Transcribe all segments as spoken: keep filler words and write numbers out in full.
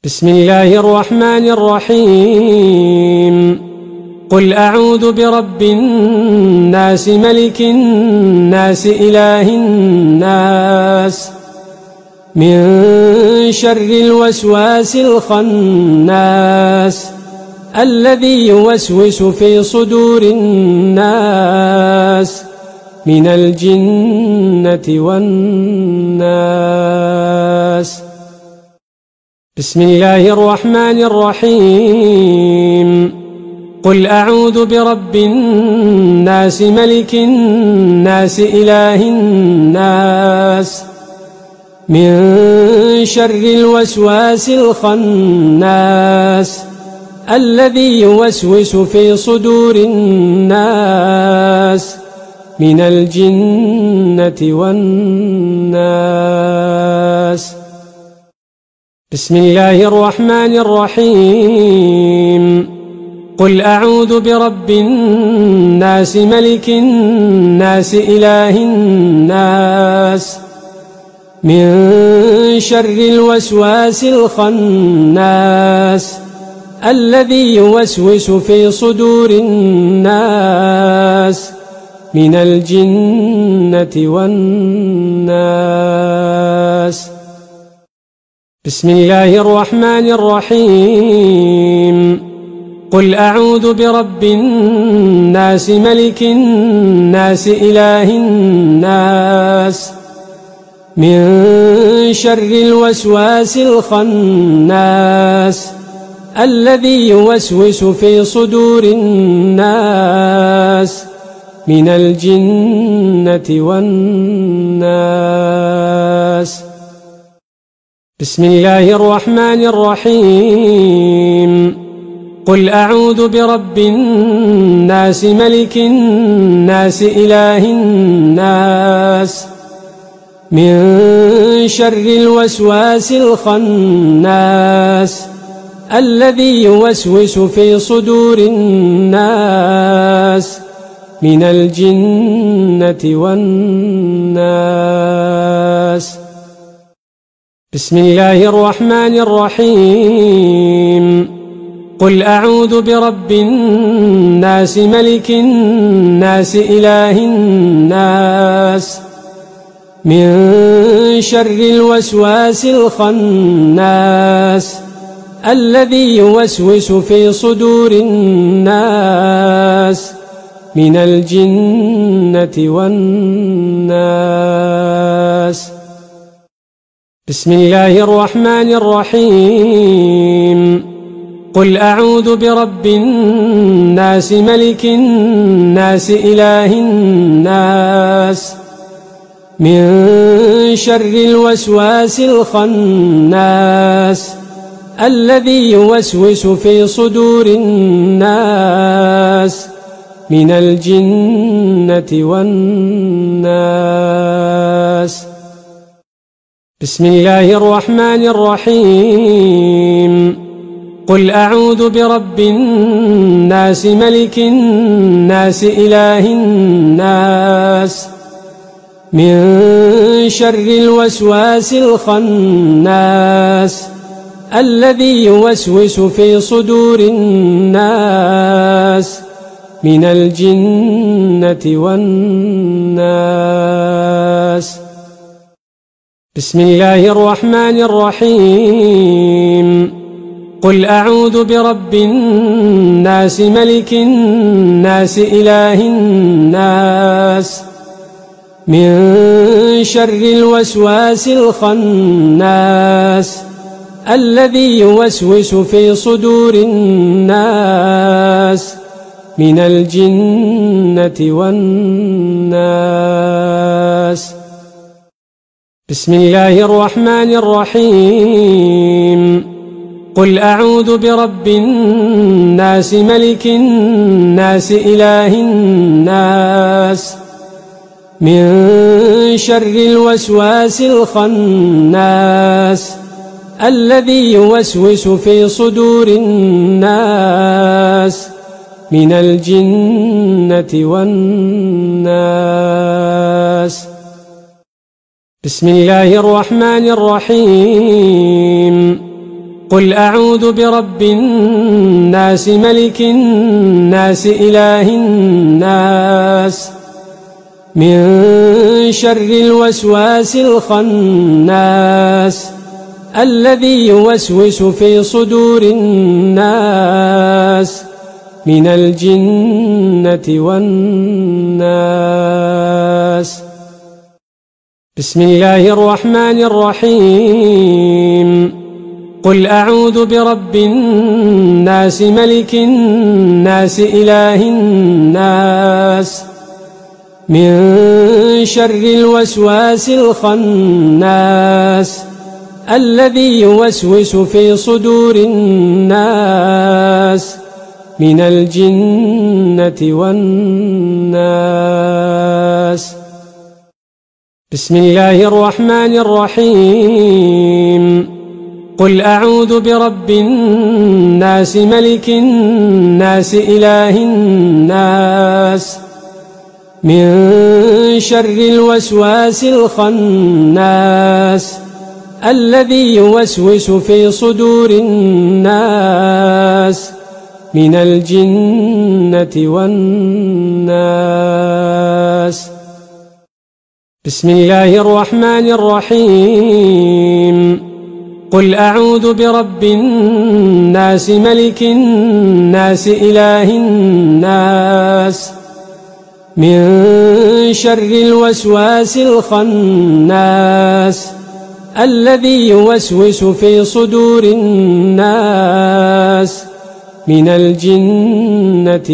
بسم الله الرحمن الرحيم قل أعوذ برب الناس ملك الناس إله الناس من شر الوسواس الخناس الذي يوسوس في صدور الناس من الجنة والناس. بسم الله الرحمن الرحيم قل أعوذ برب الناس ملك الناس إله الناس من شر الوسواس الخناس الذي يوسوس في صدور الناس من الجنة والناس. بسم الله الرحمن الرحيم قل أعوذ برب الناس ملك الناس إله الناس من شر الوسواس الخناس الذي يوسوس في صدور الناس من الجنة والناس. بسم الله الرحمن الرحيم قل أعوذ برب الناس ملك الناس إله الناس من شر الوسواس الخناس الذي يوسوس في صدور الناس من الجنة والناس. بسم الله الرحمن الرحيم قل أعوذ برب الناس ملك الناس إله الناس من شر الوسواس الخناس الذي يوسوس في صدور الناس من الجنة والناس. بسم الله الرحمن الرحيم قل أعوذ برب الناس ملك الناس إله الناس من شر الوسواس الخناس الذي يوسوس في صدور الناس من الجنة والناس. بسم الله الرحمن الرحيم قل أعوذ برب الناس ملك الناس إله الناس من شر الوسواس الخناس الذي يوسوس في صدور الناس من الجنة والناس. بسم الله الرحمن الرحيم قل أعوذ برب الناس ملك الناس إله الناس من شر الوسواس الخناس الذي يوسوس في صدور الناس من الجنة والناس. بسم الله الرحمن الرحيم قل أعوذ برب الناس ملك الناس إله الناس من شر الوسواس الخناس الذي يوسوس في صدور الناس من الجنة والناس. بسم الله الرحمن الرحيم قل أعوذ برب الناس ملك الناس إله الناس من شر الوسواس الخناس الذي يوسوس في صدور الناس من الجنة والناس. بسم الله الرحمن الرحيم قل أعوذ برب الناس ملك الناس إله الناس من شر الوسواس الخناس الذي يوسوس في صدور الناس من الجنة والناس. بسم الله الرحمن الرحيم. قل أعوذ برب الناس ملك الناس إله الناس من شر الوسواس الخناس الذي يوسوس في صدور الناس من الجنة والناس. بسم الله الرحمن الرحيم. قل أعوذ برب الناس ملك الناس إله الناس من شر الوسواس الخناس الذي يوسوس في صدور الناس من الجنة والناس. بسم الله الرحمن الرحيم. قل أعوذ برب الناس ملك الناس إله الناس من شر الوسواس الخناس الذي يوسوس في صدور الناس من الجنة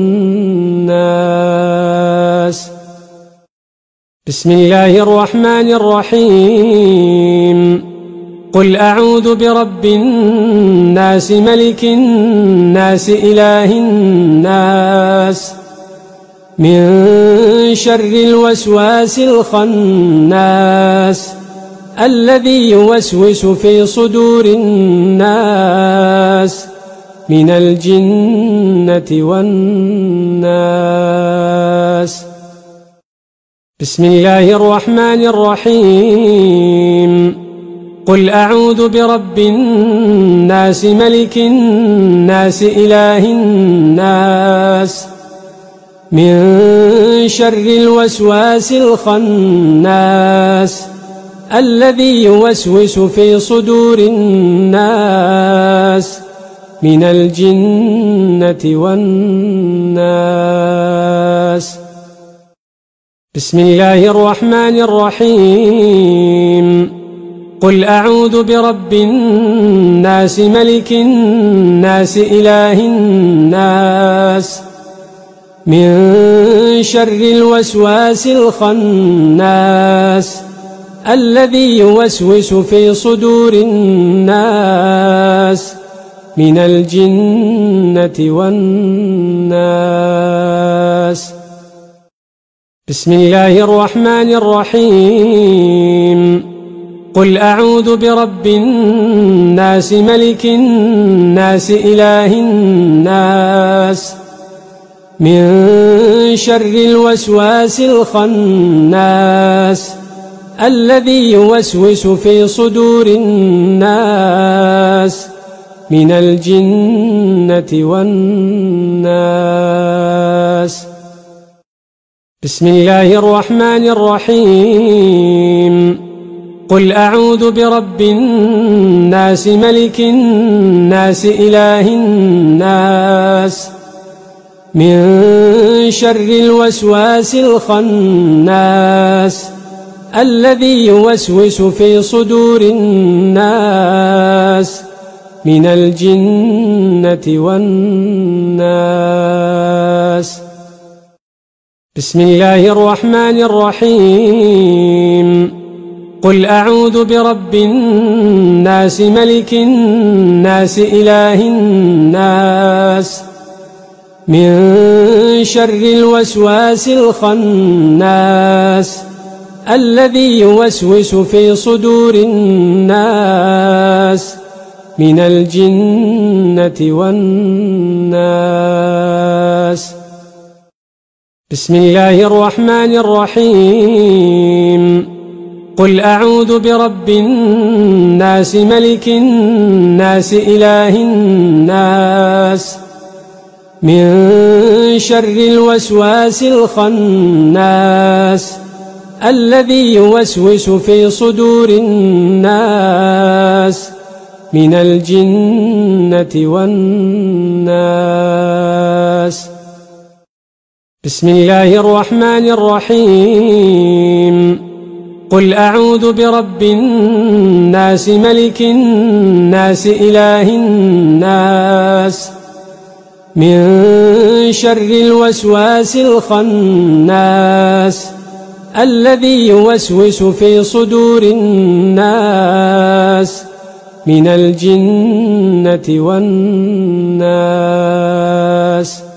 والناس. بسم الله الرحمن الرحيم. قل أعوذ برب الناس ملك الناس إله الناس من شر الوسواس الخناس الذي يوسوس في صدور الناس من الجنة والناس. بسم الله الرحمن الرحيم. قل أعوذ برب الناس ملك الناس إله الناس من شر الوسواس الخناس الذي يوسوس في صدور الناس من الجنة والناس. بسم الله الرحمن الرحيم. قل أعوذ برب الناس ملك الناس إله الناس من شر الوسواس الخناس الذي يوسوس في صدور الناس من الجنة والناس. بسم الله الرحمن الرحيم. قل أعوذ برب الناس ملك الناس إله الناس من شر الوسواس الخناس الذي يوسوس في صدور الناس من الجنة والناس. بسم الله الرحمن الرحيم. قل أعوذ برب الناس ملك الناس إله الناس من شر الوسواس الخناس الذي يوسوس في صدور الناس من الجنة والناس. بسم الله الرحمن الرحيم. قل أعوذ برب الناس ملك الناس إله الناس من شر الوسواس الخناس الذي يوسوس في صدور الناس من الجنة والناس. بسم الله الرحمن الرحيم. قل أعوذ برب الناس ملك الناس إله الناس من شر الوسواس الخناس الذي يوسوس في صدور الناس من الجنة والناس. بسم الله الرحمن الرحيم. قل أعوذ برب الناس ملك الناس إله الناس من شر الوسواس الخناس الذي يوسوس في صدور الناس من الجنة والناس.